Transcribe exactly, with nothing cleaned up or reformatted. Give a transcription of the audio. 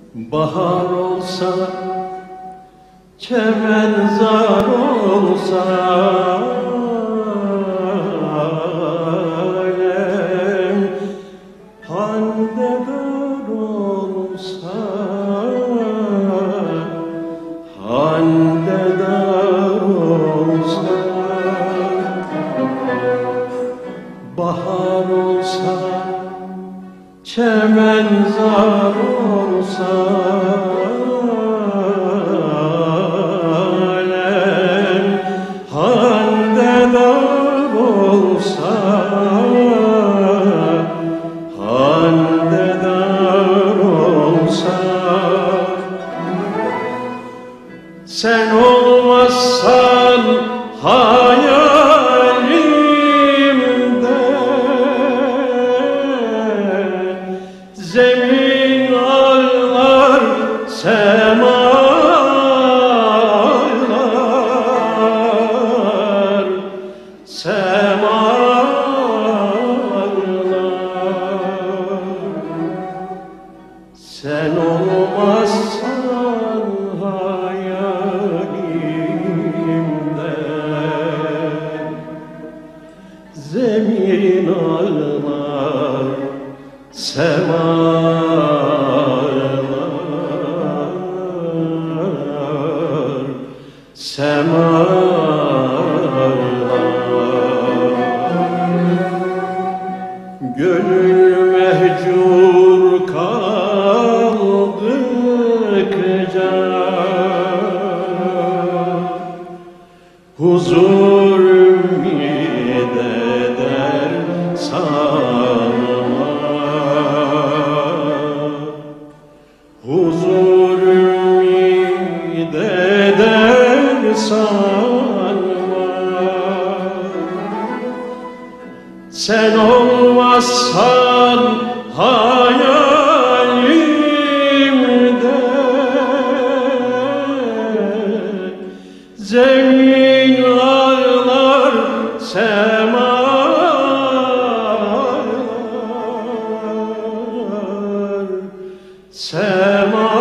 Bahar olsa, çemenzar olsa, alem handedar olsa, handedar olsa, bahar olsa, çemenzar olsa, alem handedar olsa, handedar olsa, sen olmazsan hayalimde zemin ağlar, semalar, semalar. Sen olmazsan hayalimde zemin ağlar, semalar, semalar. Gönül mehcur kaldıkça huzur ümid eder sanma, huzur ümid eder sanma. Sen olmazsan hayalimde zemin ağlar, semalar, semalar.